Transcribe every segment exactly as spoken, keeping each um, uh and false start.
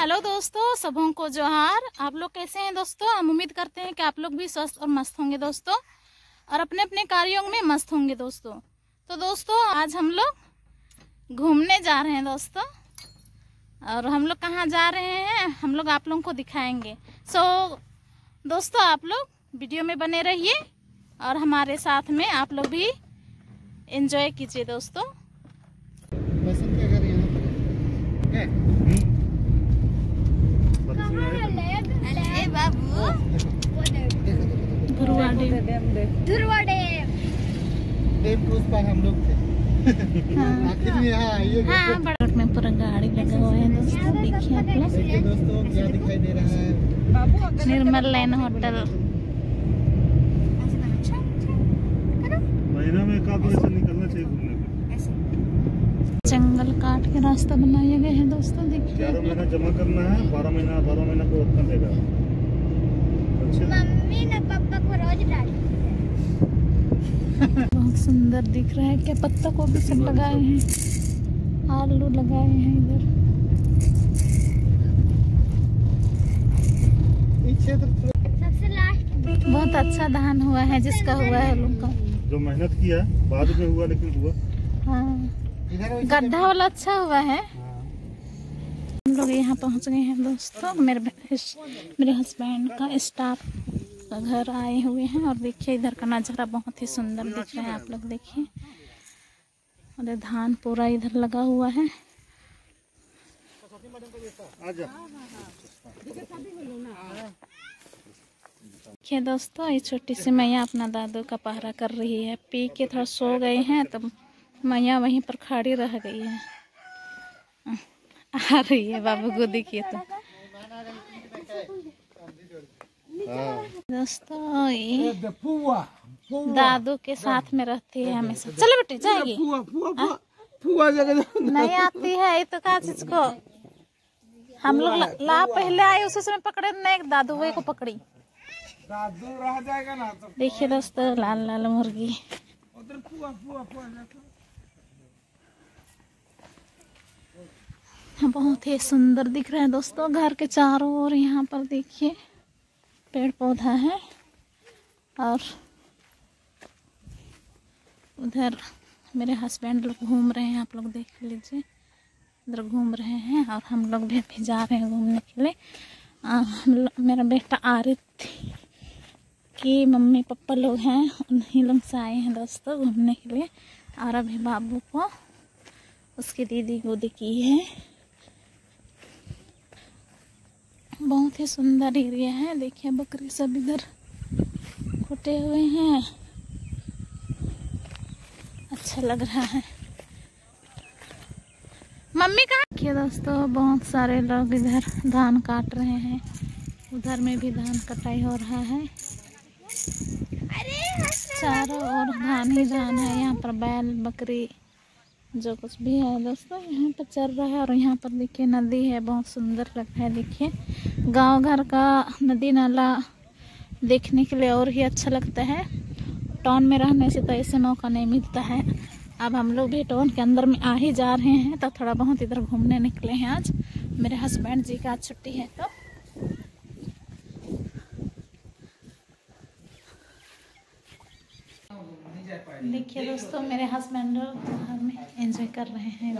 Hello दोस्तों, सबों को जोहार। आप लोग कैसे हैं दोस्तों? हम उम्मीद करते हैं कि आप लोग भी स्वस्थ और मस्त होंगे दोस्तों, और अपने अपने कार्यों में मस्त होंगे दोस्तों। तो दोस्तों आज हम लोग घूमने जा रहे हैं दोस्तों, और हम लोग कहाँ जा रहे हैं हम लोग आप लोगों को दिखाएंगे। सो दोस्तों आप लोग वीडियो में बने रहिए और हमारे साथ में आप लोग भी एंजॉय कीजिए दोस्तों। Dhurwa dam, Dhurwa dam dam के उस पार हम लोग थे। आखिर में यहाँ आइए। हाँ, बड़ा में पूरा गाड़ी लगा हुआ है दोस्तों। देखिए आप लोग, देखिए दोस्तों क्या दिखाई दे रहा है। Nirmal line hotel. महीना में का ऐसा निकलना चाहिए घूमने को। जंगल काट के रास्ता बनाया गया है दोस्तों। देखिए ग्यारह महीना जमा करना है, बारह महीना बारह महीना को उतना देगा। मम्मी ने पापा को रोज डाली। बहुत सुंदर दिख रहा है। क्या पत्ता को भी सब लगाए हैं, आलू लगाए हैं इधर। सबसे लास्ट बहुत अच्छा धान हुआ है, जिसका हुआ है लोग का। जो मेहनत किया बाद में हुआ, लेकिन हुआ। हाँ, गड्ढा वाला अच्छा हुआ है। हम लोग यहाँ पहुँच गए हैं दोस्तों। मेरे मेरे हस्बैंड का स्टाफ का घर आए हुए हैं, और देखिए इधर का नज़ारा बहुत ही सुंदर दिख रहा है। आप लोग देखिए, और धान पूरा इधर लगा हुआ है। देखिए दोस्तों, ये छोटी सी मैया अपना दादू का पहरा कर रही है। पी के थोड़ा सो गए हैं तो मैया वहीं पर खड़ी रह गई है। आ रही है बाबू को, देखिए तो दोस्तों ये दादू के साथ में रहती है हमेशा। चलो बेटी जाएगी। नहीं आती है ये तो का चीज को हम लोग ला, ला पहले आए उसी समय पकड़े, नहीं दादू वही को पकड़ी। दादू रह जाएगा ना तो। देखिए दोस्तों लाल लाल मुर्गी। बहुत ही सुंदर दिख रहा है दोस्तों। घर के चारों ओर यहाँ पर देखिए पेड़ पौधा है, और उधर मेरे हस्बैंड लोग घूम रहे हैं। आप लोग देख लीजिए, इधर घूम रहे हैं, और हम लोग भी अभी जा रहे हैं घूमने के लिए। आ, मेरा बेटा आरित की मम्मी पापा लोग हैं, उन्हीं लोग से आए हैं दोस्तों घूमने के लिए। और अभी बाबू को उसकी दीदी गोदी की है। बहुत ही सुंदर एरिया है। देखिए बकरी सब इधर खुटे हुए हैं, अच्छा लग रहा है। मम्मी कहाँ? देखिए दोस्तों बहुत सारे लोग इधर धान काट रहे हैं, उधर में भी धान कटाई हो रहा है। चारों ओर धान ही धान है। यहाँ पर बैल बकरी जो कुछ भी है दोस्तों यहाँ पर चल रहा है। और यहाँ पर देखिए नदी है, बहुत सुंदर लग रहा है। देखिए गांव घर का नदी नाला देखने के लिए और ही अच्छा लगता है। टाउन में रहने से तो ऐसे मौका नहीं मिलता है। अब हम लोग भी टाउन के अंदर में आ ही जा रहे हैं, तो थोड़ा बहुत इधर घूमने निकले हैं। आज मेरे हस्बैंड जी का आज छुट्टी है। तो देखिए दोस्तों मेरे हस्बैंड घर में एंजॉय कर रहे हैं।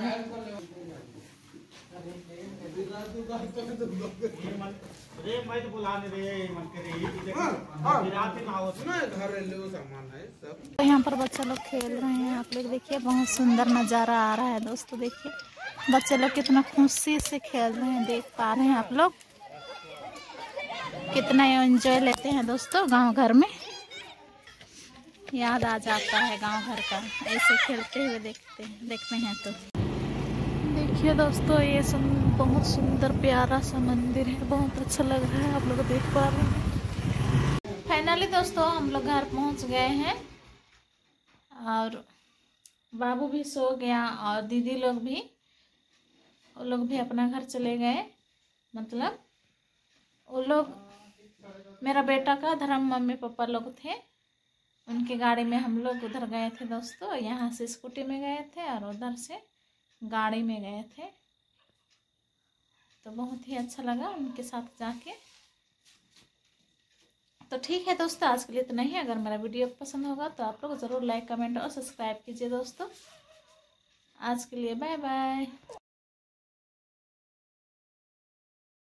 यहाँ पर बच्चे लोग खेल रहे हैं। आप लोग देखिए बहुत सुंदर नज़ारा आ रहा है दोस्तों। देखिए बच्चे लोग कितना खुशी से खेल रहे हैं, देख पा रहे हैं आप लोग कितना एंजॉय लेते हैं दोस्तों। गांव घर में याद आ जाता है गांव घर का, ऐसे खेलते हुए देखते हैं देखते हैं तो। देखिए दोस्तों ये सुन बहुत सुंदर प्यारा सा मंदिर है, बहुत अच्छा लग रहा है। आप लोग देख पा रहे हैं। फाइनली दोस्तों हम लोग घर पहुंच गए हैं, और बाबू भी सो गया, और दीदी लोग भी वो लोग भी अपना घर चले गए। मतलब वो लोग मेरा बेटा का धर्म मम्मी पापा लोग थे, उनकी गाड़ी में हम लोग उधर गए थे दोस्तों। यहाँ से स्कूटी में गए थे और उधर से गाड़ी में गए थे। तो बहुत ही अच्छा लगा उनके साथ जाके। तो ठीक है दोस्तों, आज के लिए इतना ही। अगर मेरा वीडियो पसंद होगा तो आप लोग ज़रूर लाइक कमेंट और सब्सक्राइब कीजिए दोस्तों। आज के लिए बाय बाय।